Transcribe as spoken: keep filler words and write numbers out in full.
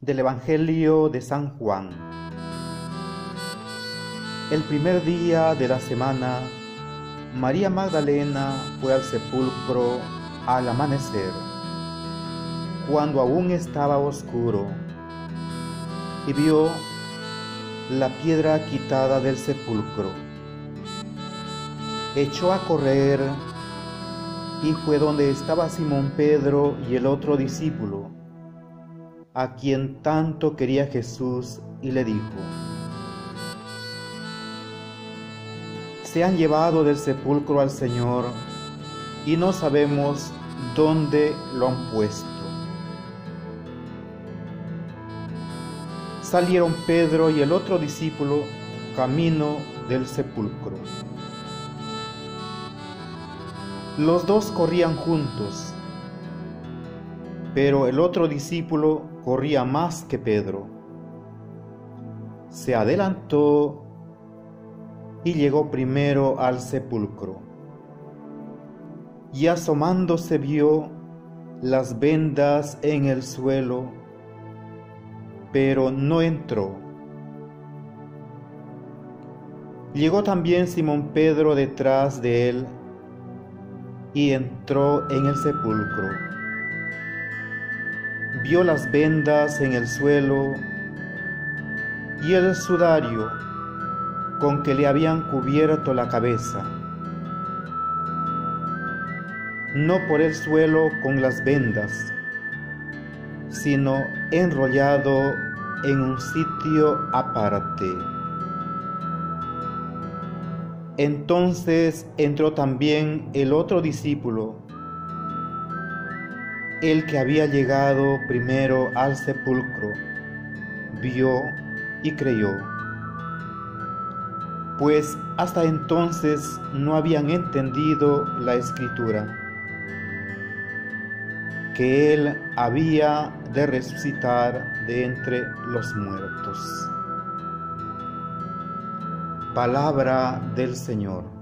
Del Evangelio de San Juan. El primer día de la semana, María Magdalena fue al sepulcro al amanecer, cuando aún estaba oscuro, y vio la piedra quitada del sepulcro. Echó a correr y fue donde estaba Simón Pedro y el otro discípulo, a quien tanto quería Jesús, y le dijo: se han llevado del sepulcro al Señor y no sabemos dónde lo han puesto. Salieron Pedro y el otro discípulo camino del sepulcro. Los dos corrían juntos, pero el otro discípulo corría más que Pedro. Se adelantó y llegó primero al sepulcro, y asomándose vio las vendas en el suelo, pero no entró. Llegó también Simón Pedro detrás de él, y entró en el sepulcro. Vio las vendas en el suelo y el sudario con que le habían cubierto la cabeza, no por el suelo con las vendas, sino enrollado en un sitio aparte. Entonces entró también el otro discípulo, el que había llegado primero al sepulcro, vio y creyó, pues hasta entonces no habían entendido la Escritura, que él había de resucitar de entre los muertos. Palabra del Señor.